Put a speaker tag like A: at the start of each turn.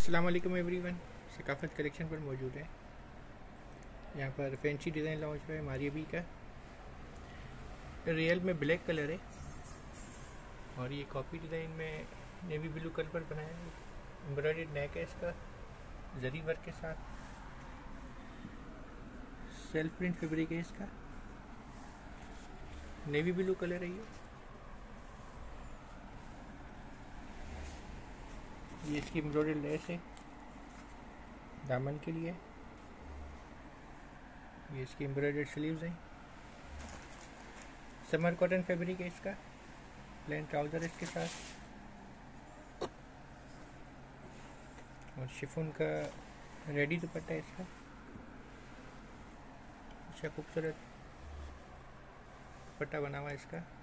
A: अस्सलाम वालेकुम everyone. सकाफत collection पर मौजूद है। यहाँ पर फैंसी डिज़ाइन लॉन्च हुआ है मारिया बी का। रियल में ब्लैक कलर है और ये कॉपी डिज़ाइन में नेवी ब्लू कलर पर बनाया है। एम्ब्रॉयडर्ड नेक है इसका जरी वर्क के साथ। सेल्फ प्रिंट फैब्रिक है इसका। नेवी ब्लू कलर है ये इसकी एम्ब्रॉयडर्ड लेस है दामन के लिए। ये इसकी एम्ब्रॉयडर्ड स्लीव्स हैं। समर कॉटन फैब्रिक है इसका। प्लेन ट्राउज़र इसके साथ और शिफॉन का रेडी दुपट्टा है इसका। अच्छा खूबसूरत दुपट्टा बना हुआ है इसका।